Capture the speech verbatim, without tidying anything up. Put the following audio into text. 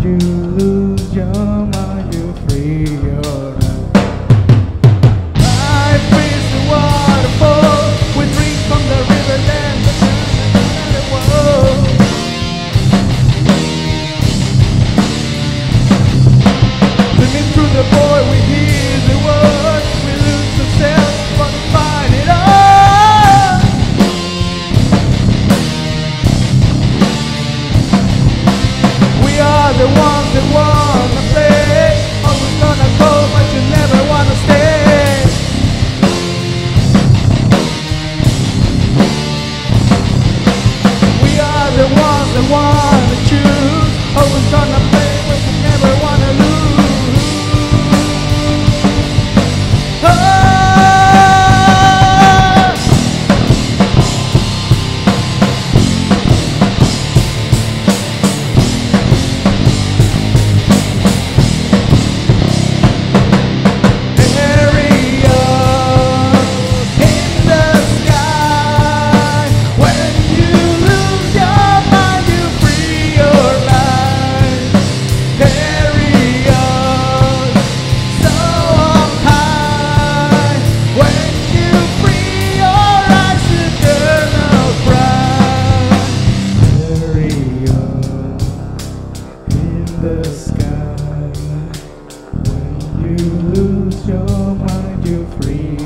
you lose your mind, you free your mind. Life is a waterfall. We drink from the river, then the the world. Swimming through the void, we hear the words. We lose ourselves, but find it all. We are the ones that wanna play. Always gonna go, but you never wanna stay. We are the ones that wanna choose. Always gonna play, but you never wanna lose. Oh! The sky. When you lose your mind, you free